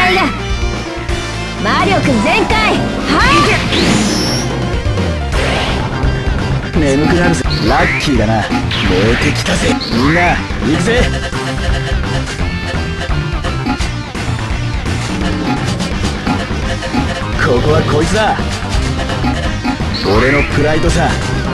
いが魔力全開。 眠くなるぜ。ラッキーだな。燃えてきたぜ。みんな行くぜ。ここはこいつだ。俺のプライドさ。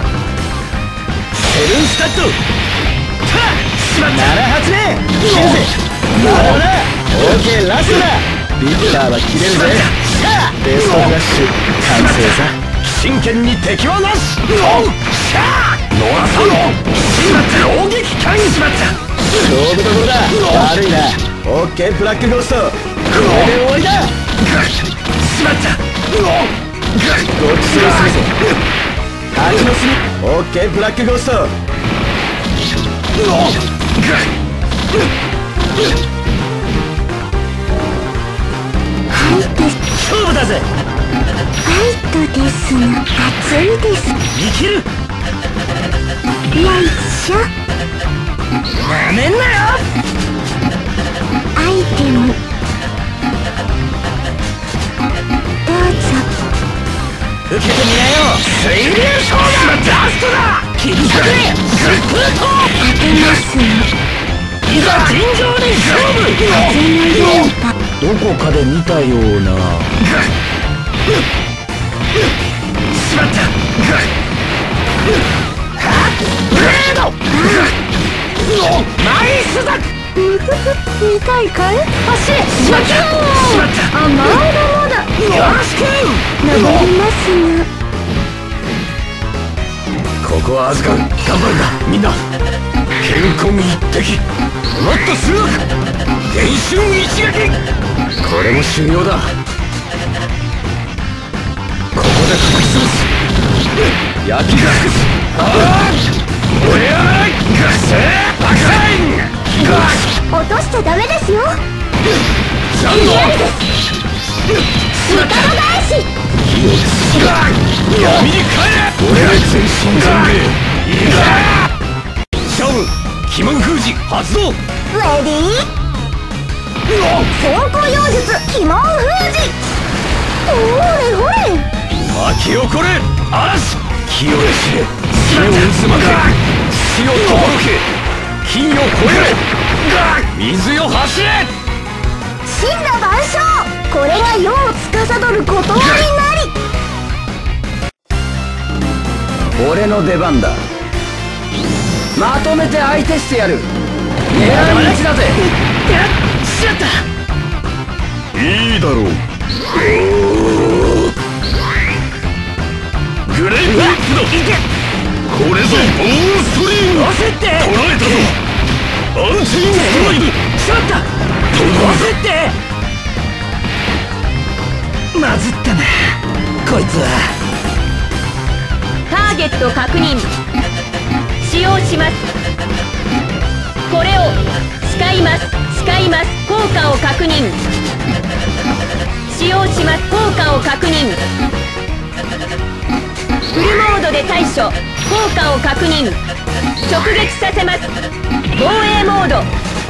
セブンスタッド。7発目切るぜ。まだまだ。オーケー、ラストだ。ビッターは切れるぜ。ベストフラッシュ完成さ。真剣に敵はなし。おうしゃーノアサロ攻撃感しまった。勝負どころだ。悪いな。オッケー、ブラックゴースト。これで終わりだ。しまった。ごちそうするぜ。蜂の巣。オッケー、ブラックゴースト。勝負だぜ。 ファイトですの熱いです。 生きる。 よいしょ。 なめんなよ。 アイテムどうぞ。 受けてみなよ。水流勝負ラストだ。切り裂け。疾風と当てますの。 いざ尋常に勝負。 風の電波。 どこかで見たような。しまった。ブレード。ナイスだ。 見たいかい。走れ。 しまった。 甘いものだ。 よろしく。 登りますが。 ここは預かる。頑張るんだみんな。健康一滴。もっとすごく。原春一撃。これも修行だ。ここで吹き潰す。焼き尽くす。おやらい。バカイン。 落としちゃダメですよ。 ジャンゴ。 味方返し。 闇に帰れ。俺は全身全霊。いいか。勝負。鬼門封じ発動。 レディー。先行妖術鬼門封じ。ほれほれ。 巻き起これ嵐。気を知れ。火を渦巻け。死をとどろけ。金を越えろ。水よ走れ。 真羅万象。これが世を司る断りなり。 俺の出番だ。まとめて相手してやる。狙い撃ちだぜ。しまった。いいだろう。グレイプリップだ。これぞボーストリーム。焦って捉えたぞ。アンチインストライブ。しまった。焦ってまずったなこいつは。 ターゲット確認。使用します。これを使います。使います。効果を確認。使用します。効果を確認。フルモードで対処。効果を確認。直撃させます。防衛モード。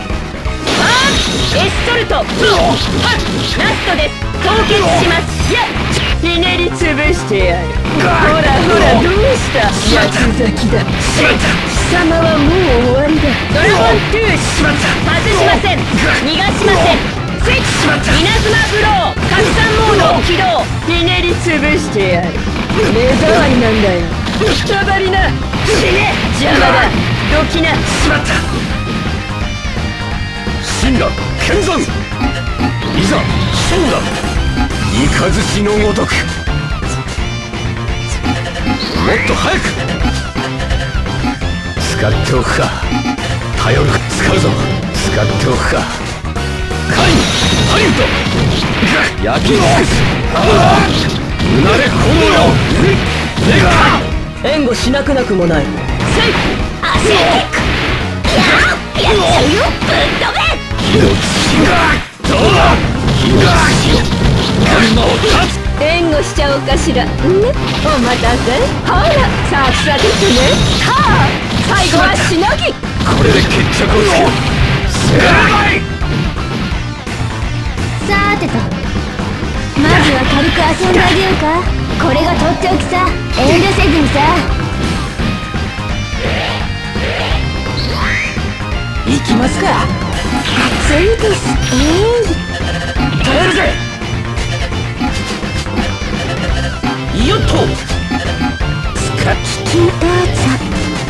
エストルト。ラストです。凍結します。ひねりつぶしてやる。ほらほらどうした八つ咲きだ。貴様はもう終わりだ。ドラゴントゥース。外しません。逃がしません。スイッチ。稲妻ブロー。拡散モード起動。ひねりつぶしてやる。目障りなんだよ。くたばりな。死ね。邪魔だ。どきな。 しまった。神羅剣山。いざ勝だ。雷のごとく。もっと早く使っておくか。頼る。使うぞ。使っておくか。カインハリウッド。焼き尽くす。うなれ炎よ。レガ援護しなくなくもない。 セイアセテック。やっちゃうよ。ぶっ飛べ。 火の土がどうだ。火の土よ。女を立つ。 援護しちゃおうかしら。ね、お待たせ。ほらさっさですね。はあ最後はしのぎ。 これで決着をつける。成敗。 さーてと、まずは軽く遊んであげようか。これがとっておきさ、遠慮せずにさ。 行きますか。 暑いです。 耐えるぜ。よっとスカッ引きどうぞ。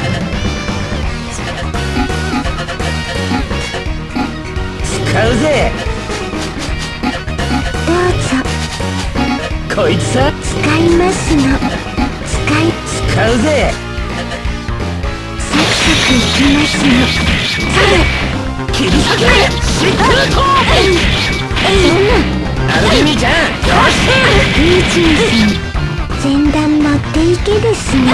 使うぜ。 どうぞ。 こいつさ使いますの。 使うぜ。 サクサクいきますの。 切り裂けシックルトアルビ兄ちゃん、よしリーチンさん、前段持っていけですね。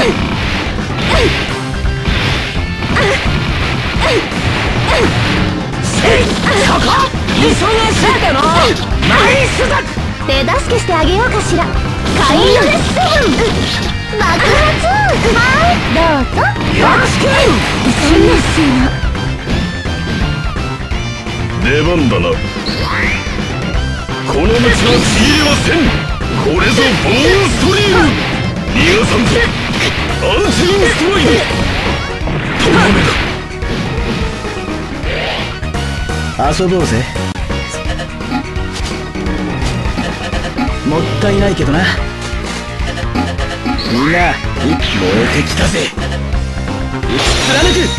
そこ忙しいだろ。ナイスだ。 手助けしてあげようかしら。カイロレッセブン爆発。はい、どうぞ。 よろしく。 そんなすの出番だな。この道はちぎれません。これぞボーンストリーム。逃がさんぞアンチインストライド。とどめだ。 遊ぼうぜ。もったいないけどな。みんな燃えてきたぜ。打ち貫く。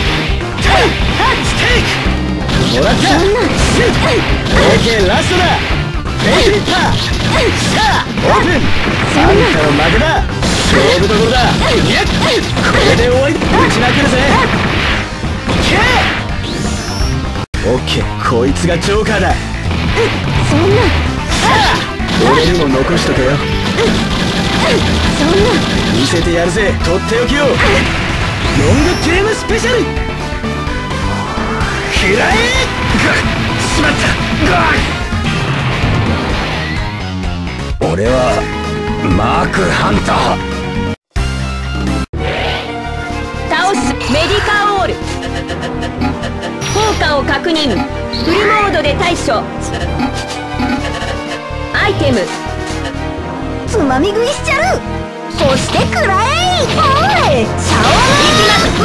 ステークもらった。オーケー、ラストだ。フェイクリッター。さあオープン。あんたの負けだ。勝負どころだ。いやこれで終わり。打ち負けるぜ。オッケー、こいつがジョーカーだ。 そんなさあ俺にも残しとけよ。 そんな見せてやるぜ、とっておきを。ロングゲームスペシャル。嫌え。しまった。俺はマークハンター。 倒す。メディカオール。効果を確認。フルモードで対処。アイテムつまみ食いしちゃる。そしてくらえ。おいシャワー。 いきます。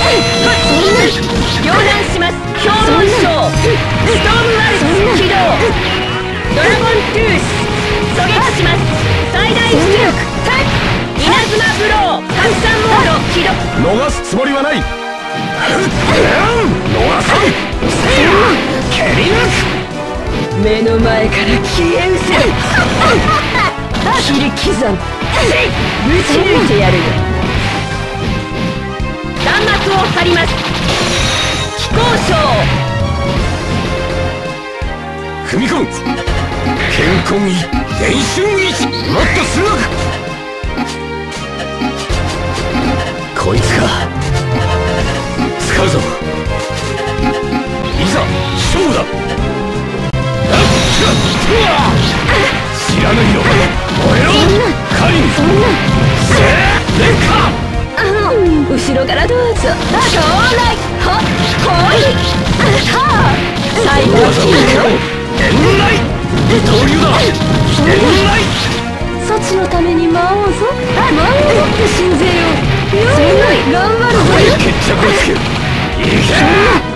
両断します。標本章ストームワルツ起動。ドラゴントゥース狙撃します。最大出力稲妻ブロー拡散モード起動。 逃すつもりはない。 逃さん。蹴り抜く。 目の前から消え失せる。切り刻む。ぶち抜いてやるよ。弾幕を張ります。飛行ショ踏み込む。健康に電春一。もっとすごく。こいつか。使うぞ。いざ勝負だ。知らないの燃えろカリン。レッカー後ろからどうぞ。将来はっこいはぁ最後エンライ二刀流だ。エンライそちのために魔王ぞ。魔王って信ぜよう。よい頑張るぞ。 決着をつける。いけ。